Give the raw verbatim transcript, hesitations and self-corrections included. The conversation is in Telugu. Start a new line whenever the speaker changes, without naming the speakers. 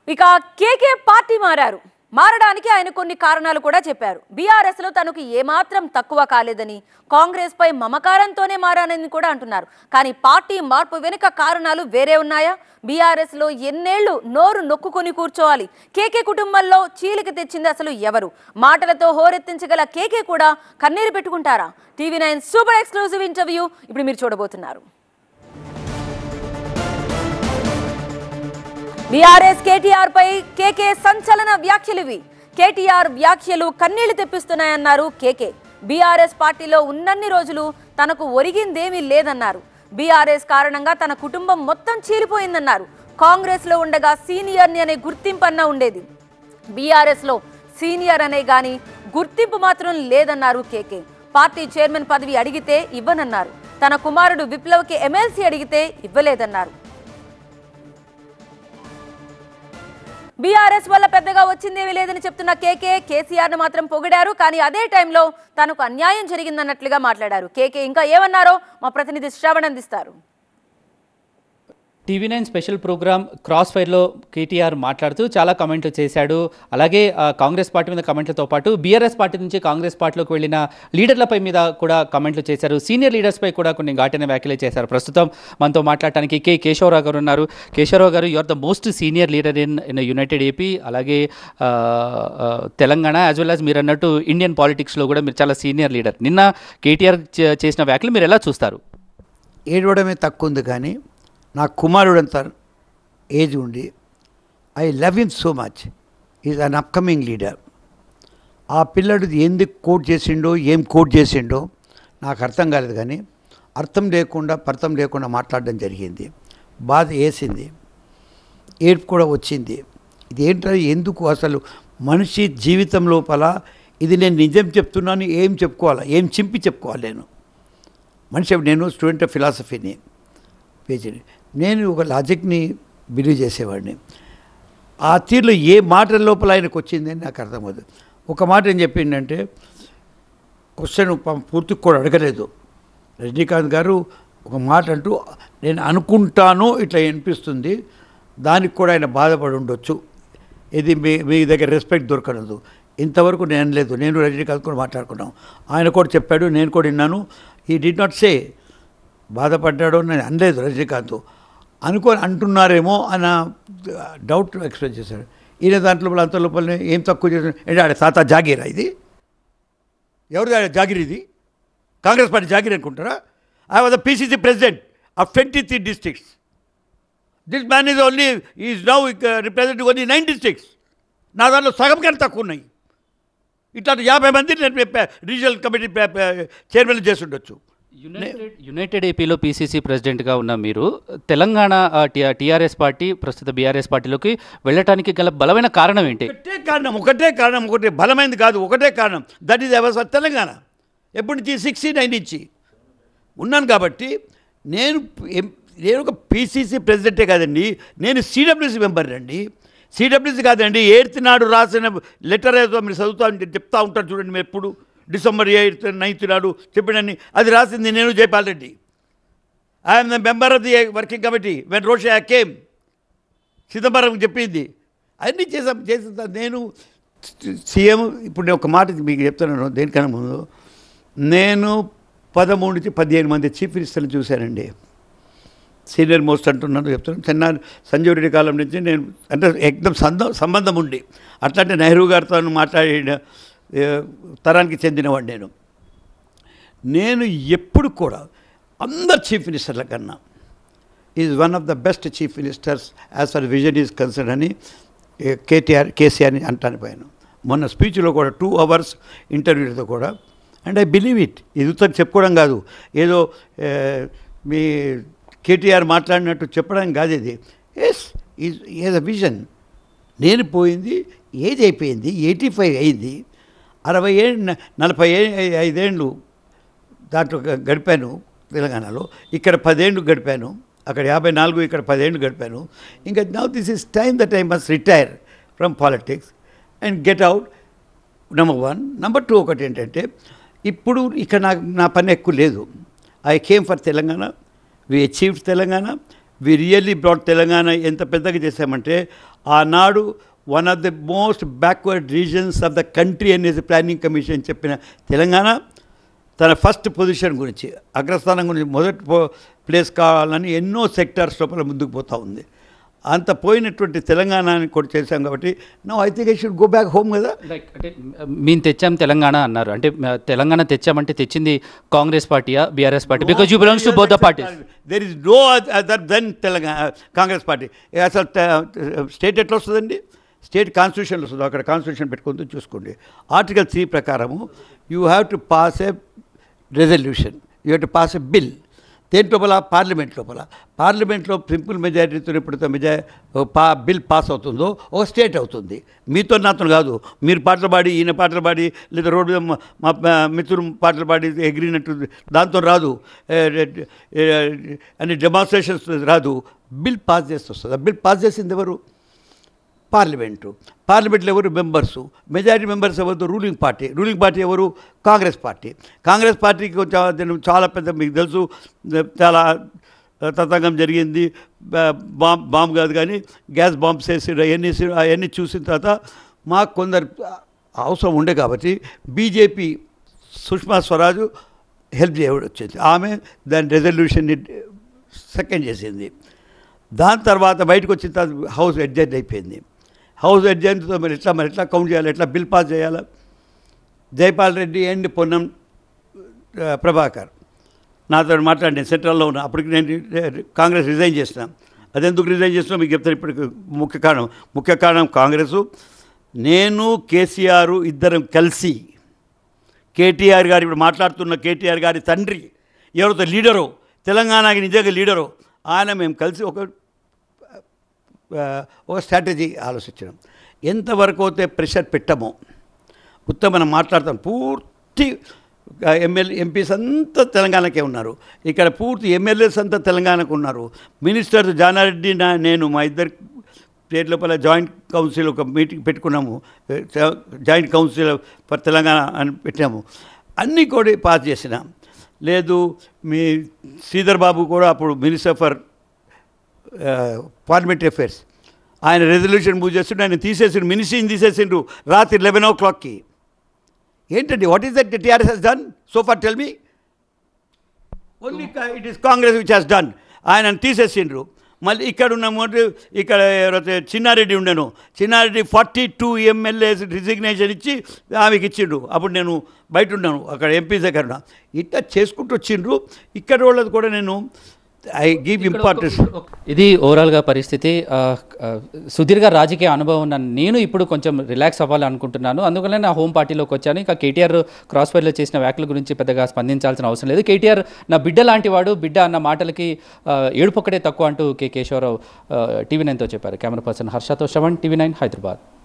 ఇక కేకే పార్టీ మారారు. మారడానికి ఆయన కొన్ని కారణాలు కూడా చెప్పారు. బీఆర్ఎస్ లో తనకు ఏమాత్రం తక్కువ కాలేదని, కాంగ్రెస్ పై మమకారంతోనే మారానని కూడా అంటున్నారు. కానీ పార్టీ మార్పు వెనుక కారణాలు వేరే ఉన్నాయా? బీఆర్ఎస్ లో ఎన్నేళ్లు నోరు నొక్కుకొని కూర్చోవాలి? కేకే కుటుంబంలో చీలిక తెచ్చింది అసలు ఎవరు? మాటలతో హోరెత్తించగల కేకే కూడా కన్నీరు పెట్టుకుంటారా? TV nine super exclusive interview ఇప్పుడు మీరు చూడబోతున్నారు. బీఆర్ఎస్ కేటీఆర్ పై కేకే సంచలన వ్యాఖ్యలివి. కేటీఆర్ వ్యాఖ్యలు కన్నీళ్లు తెప్పిస్తున్నాయన్నారు కేకే. బీఆర్ఎస్ పార్టీలో ఉన్నన్ని రోజులు తనకు ఒరిగిందేమీ లేదన్నారు. బీఆర్ఎస్ కారణంగా తన కుటుంబం మొత్తం చీలిపోయిందన్నారు. కాంగ్రెస్ లో ఉండగా సీనియర్ని అనే గుర్తింపు అన్న ఉండేది. బీఆర్ఎస్ లో సీనియర్ అనే గాని గుర్తింపు మాత్రం లేదన్నారు కేకే. పార్టీ చైర్మన్ పదవి అడిగితే ఇవ్వనన్నారు. తన కుమారుడు విప్లవ్కి ఎమ్మెల్సీ అడిగితే ఇవ్వలేదన్నారు. బీఆర్ఎస్ వల్ల పెద్దగా వచ్చిందేమీ లేదని చెప్తున్న కేకే కేసీఆర్ ను మాత్రం పొగిడారు. కానీ అదే టైంలో తనకు అన్యాయం జరిగిందన్నట్లుగా మాట్లాడారు కేకే. ఇంకా ఏమన్నారో మా ప్రతినిధి శ్రావణ్ అందిస్తారు.
TV nine special program cross ఫైర్లో కేటీఆర్ మాట్లాడుతూ చాలా కమెంట్లు చేశాడు. అలాగే కాంగ్రెస్ పార్టీ మీద కమెంట్లతో పాటు బీఆర్ఎస్ పార్టీ నుంచి కాంగ్రెస్ పార్టీలోకి వెళ్ళిన లీడర్లపై మీద కూడా కమెంట్లు చేశారు. సీనియర్ లీడర్స్పై కూడా కొన్ని ఘాటైన వ్యాఖ్యలు చేశారు. ప్రస్తుతం మనతో మాట్లాడటానికి కే కేశవరావు గారు ఉన్నారు. కేశవరావు గారు, you are the most senior leader in in united AP, అలాగే తెలంగాణ, యాజ్ వెల్ యాజ్ మీరు అన్నట్టు ఇండియన్ పాలిటిక్స్లో కూడా మీరు చాలా సీనియర్ లీడర్. నిన్న కేటీఆర్ చేసిన వ్యాఖ్యలు మీరు ఎలా చూస్తారు?
ఏడవడమే తక్కువ ఉంది, కానీ నా కుమారుడంత ఏజ్ ఉండి I love him so much. Is an upcoming leader. ఆ పిల్లడు ఎందుకు కోట్ చేసిండో, ఏం కోట్ చేసిండో నాకు అర్థం కాలేదు, కానీ అర్థం లేకుండా పర్థం లేకుండా మాట్లాడడం జరిగింది. బాధ వేసింది, ఏడుపు కూడా వచ్చింది. ఇది ఏంటంటే ఎందుకు అసలు మనిషి జీవితం లోపల ఇది నేను నిజం చెప్తున్నాను, ఏం చెప్పుకోవాలా, ఏం చింపి చెప్పుకోవాలి? నేను మనిషి, నేను స్టూడెంట్ ఆఫ్ ఫిలాసఫీని, పేజీని, నేను ఒక లాజిక్ని బిలీవ్ చేసేవాడిని. ఆ తీరులో ఏ మాట లోపల ఆయనకు వచ్చిందని నాకు అర్థమవుతుంది. ఒక మాట ఏం చెప్పిందంటే, క్వశ్చన్ పూర్తిగా కూడా అడగలేదు రజనీకాంత్ గారు. ఒక మాట అంటూ నేను అనుకుంటాను ఇట్లా అనిపిస్తుంది, దానికి కూడా ఆయన బాధపడి ఉండొచ్చు, ఇది మీ మీ దగ్గర రెస్పెక్ట్ దొరకలేదు. ఇంతవరకు నేను లేదు. నేను రజనీకాంత్ కూడా మాట్లాడుకున్నాం. ఆయన కూడా చెప్పాడు, నేను కూడా విన్నాను. ఈ డిడ్ నాట్ సే బాధపడ్డాడు నేను అనలేదు. రజనీకాంత్ అనుకొని అంటున్నారేమో అన్న డౌట్ ఎక్స్ప్రెస్ చేశాడు. ఈయన దాంట్లో అంత లోపల ఏం తక్కువ చేశాడు అంటే, ఆడ తాత జాగీరా, ఇది ఎవరు జాగిరి? ఇది కాంగ్రెస్ పార్టీ జాగిరి అనుకుంటారా? I was the PCC president of twenty three districts. This man is only is now representing only nine districts. నా దాంట్లో సగం కన్నా తక్కువ ఉన్నాయి. ఇట్లా యాభై మంది నేను రీజనల్ కమిటీ చైర్మన్ చేసి ఉండొచ్చు.
యునైటెడ్ యునైటెడ్ ఏపీలో పీసీసీ ప్రెసిడెంట్గా ఉన్న మీరు తెలంగాణ టీఆర్ఎస్ పార్టీ ప్రస్తుత బీఆర్ఎస్ పార్టీలోకి వెళ్ళటానికి గల బలమైన కారణం ఏంటి?
ఒకటే కారణం ఒకటే కారణం ఒకటే బలమైనది కాదు, ఒకటే కారణం. That is our Telangana. ఎప్పటి నుంచి? సిక్స్టీ నైన్ నుంచి ఉన్నాను కాబట్టి. నేను నేను ఒక పీసీసీ ప్రెసిడెంటే కాదండి, నేను సిడబ్ల్యూసీ మెంబర్ అండి. సిడబ్ల్యూసీ కాదండి, ఎయిత్ నాడు రాసిన లెటర్ ఏదో మీరు చదువుతా చెప్తా ఉంటారు చూడండి. మీరు ఎప్పుడు డిసెంబర్ ఎయిత్ నైన్త్ నాడు చెప్పినని అది రాసింది నేను, Jaipal Reddy. I'm the member of the working committee when Rosha came. Chidambaram చెప్పింది అన్నీ చేసాం చేసేస్తా నేను సీఎం. ఇప్పుడు నేను ఒక మాట మీకు చెప్తున్నాను దేనికన్నా ముందు. నేను పదమూడు నుంచి పదిహేను మంది చీఫ్ మినిస్టర్ని చూశానండి. సీనియర్ మోస్ట్ అంటున్నాను చెప్తున్నాను. చిన్న సంజీవ్ రెడ్డి కాలం నుంచి నేను అంటే ఎక్దం సంద సంబంధం ఉండి అట్లాంటి నెహ్రూ గారితో మాట్లాడిన తరానికి చెందినవాడు నేను. నేను ఎప్పుడు కూడా అందరు చీఫ్ మినిస్టర్ల కన్నా is one of the best chief ministers as far vision is concern అని కేటీఆర్ కేసీఆర్ని అంటాను పోయాను. మొన్న స్పీచ్లో కూడా టూ అవర్స్ ఇంటర్వ్యూతో కూడా. And I believe it. ఇది చెప్పుకోవడం కాదు, ఏదో మీ కేటీఆర్ మాట్లాడినట్టు చెప్పడం కాదు ఇది. Yes is is a vision. నేను పోయింది ఏజ్ అయిపోయింది, ఎయిటీ ఫైవ్ అయింది. అరవై ఏళ్ళు నలభై ఐదేళ్ళు దాంట్లో గడిపాను తెలంగాణలో. ఇక్కడ పదేళ్ళు గడిపాను, అక్కడ యాభై నాలుగు, ఇక్కడ పదేళ్ళు గడిపాను. ఇంకా now this is time that I must retire from politics and get out. Number one. Number two ఒకటి ఏంటంటే, ఇప్పుడు ఇక్కడ నాకు నా పని ఎక్కువ లేదు. I came for Telangana, we achieved Telangana, we really brought Telangana ఎంత పెద్దగా చేశామంటే ఆనాడు one of the most backward regions of the country అనేసి ప్లానింగ్ కమిషన్ చెప్పిన తెలంగాణ తన ఫస్ట్ పొజిషన్ గురించి అగ్రస్థానం గురించి మొదటి ప్లేస్ కావాలని ఎన్నో సెక్టార్స్ లోపల ముందుకు పోతూ ఉంది. అంత పోయినటువంటి తెలంగాణని కూడా చేశాం కాబట్టి no I think I should go back home కదా.
లైక్ అంటే మేము తెచ్చాం తెలంగాణ అన్నారు, అంటే తెలంగాణ తెచ్చామంటే తెచ్చింది కాంగ్రెస్ పార్టీయా BRS party? Because you belongs to both the parties.
There is no other than Telangana Congress party. అసలు స్టేట్ ఎట్లా వస్తుందండి? స్టేట్ కాన్స్టిట్యూషన్లో వస్తుంది, అక్కడ కాన్స్టిట్యూషన్ పెట్టుకుంటూ చూసుకోండి. ఆర్టికల్ త్రీ ప్రకారము you have to pass a resolution, you have to pass a bill. దేని లోపల? పార్లమెంట్ లోపల. పార్లమెంట్లో సింపుల్ మెజారిటీతో ఎప్పుడైతే మెజా పా బిల్ పాస్ అవుతుందో ఒక స్టేట్ అవుతుంది. మీతో నాతో కాదు, మీరు పాటలు పాడి ఈయన పాటలు పాడి లేదా రోడ్డు మీద మా మిత్రులు పాటలు పాడి ఎగిరినట్టు దాంతో రాదు, అని డెమాన్స్ట్రేషన్స్ రాదు. బిల్ పాస్ చేసి వస్తుంది. ఆ బిల్ పాస్ చేసింది ఎవరు? పార్లమెంటు. పార్లమెంట్లో ఎవరు? మెంబర్సు. మెజారిటీ మెంబర్స్ ఎవరు? Ruling party. రూలింగ్ పార్టీ ఎవరు? Congress party. కాంగ్రెస్ పార్టీకి కొంచెం చాలా పెద్ద, మీకు తెలుసు, చాలా తతంగం జరిగింది. బాంబ్ బాంబ్ కాదు కానీ గ్యాస్ బాంబ్స్ వేసి అవన్నీ అవన్నీ చూసిన తర్వాత మాకు కొందరు అవసరం ఉండే కాబట్టి బీజేపీ సుష్మా స్వరాజ్ హెల్ప్ చేయడం వచ్చింది. ఆమె దాని రెజల్యూషన్ని సెకండ్ చేసింది. దాని తర్వాత బయటకు వచ్చిన తర్వాత హౌస్ అడ్జర్న్ అయిపోయింది. హౌస్ అడ్జర్న్తో మరి ఎట్లా మరి ఎట్లా కౌంట్ చేయాలి, ఎట్లా బిల్ పాస్ చేయాలా? జైపాల్ రెడ్డి అండ్ పొన్నం ప్రభాకర్ నాతో మాట్లాడి సెంట్రల్లో ఉన్నా. అప్పటికి నేను కాంగ్రెస్ రిజైన్ చేసిన. అదెందుకు రిజైన్ చేసినా మీకు చెప్తాను. ఇప్పటికి ముఖ్య కారణం ముఖ్య కారణం కాంగ్రెసు, నేను కేసీఆర్ ఇద్దరం కలిసి, కేటీఆర్ గారు ఇప్పుడు మాట్లాడుతున్న కేటీఆర్ గారి తండ్రి ఎవరితో లీడరో, తెలంగాణకి నిజంగా లీడరో, ఆయన మేము కలిసి ఒక ఒక స్ట్రాటజీ ఆలోచించడం. ఎంతవరకు అయితే ప్రెషర్ పెట్టమో ఉత్తమ మనం మాట్లాడతాం. పూర్తి ఎమ్మెల్యే ఎంపీస్ అంతా తెలంగాణకే ఉన్నారు. ఇక్కడ పూర్తి ఎమ్మెల్యేస్ అంతా తెలంగాణకు ఉన్నారు. మినిస్టర్ జానారెడ్డి నా నేను మా ఇద్దరు స్టేట్ లోపల జాయింట్ కౌన్సిల్ ఒక మీటింగ్ పెట్టుకున్నాము. జాయింట్ కౌన్సిల్ ఫర్ తెలంగాణ అని పెట్టాము. అన్నీ కూడా పాస్ చేసిన. లేదు మీ శ్రీధర్ బాబు కూడా అప్పుడు మినిస్టర్ ఫర్ పార్లమెంటరీ అఫేర్స్, ఆయన రెజల్యూషన్ మూవ్ చేస్తుంటే ఆయన తీసేసిండు, మినిస్ట్రీని తీసేసిండ్రు రాత్రి లెవెన్ ఓ క్లాక్కి. ఏంటండి, what is that TRS has done so far? Tell me. Only it is Congress which has done. ఆయనను తీసేసిండ్రు. మళ్ళీ ఇక్కడ ఉన్నాము, ఇక్కడ ఎవరైతే చిన్నారెడ్డి ఉండను, Chinna Reddy forty two MLAs resignation ఇచ్చి ఆమెకి ఇచ్చిండ్రు. అప్పుడు నేను బయట ఉన్నాను, అక్కడ ఎంపీ దగ్గర ఉన్నా. ఇట్లా చేసుకుంటూ వచ్చిండ్రు. ఇక్కడ వాళ్ళది కూడా నేను ఐ గివ్ ఇంపార్టెన్స్.
ఇది ఓవరాల్గా పరిస్థితి. సుదీర్ఘ రాజకీయ అనుభవం ఉన్న నేను ఇప్పుడు కొంచెం రిలాక్స్ అవ్వాలి అనుకుంటున్నాను. అందుకనే నా హోమ్ పార్టీలోకి వచ్చాను. ఇంకా కేటీఆర్ క్రాస్ ఫైర్లో చేసిన వ్యాఖ్యల గురించి పెద్దగా స్పందించాల్సిన అవసరం లేదు. కేటీఆర్ నా బిడ్డ లాంటి వాడు, బిడ్డ అన్న మాటలకి ఏడుపొక్కడే తక్కువ అంటూ కె కేశవరావు టీవీ నైన్తో చెప్పారు. కెమెరా పర్సన్ హర్షతో శ్రవణ్, టీవీ నైన్ హైదరాబాద్.